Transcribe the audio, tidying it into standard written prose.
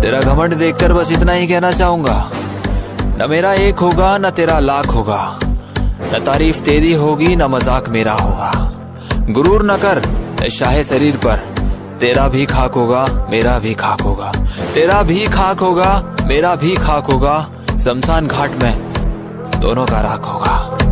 तेरा घमंड देखकर बस इतना ही कहना चाहूंगा, न मेरा एक होगा न तेरा लाख होगा, न तारीफ तेरी होगी न मजाक मेरा होगा। गुरूर न कर शाहे शरीर पर, तेरा भी खाक होगा मेरा भी खाक होगा, तेरा भी खाक होगा मेरा भी खाक होगा, शमशान घाट में दोनों का राख होगा।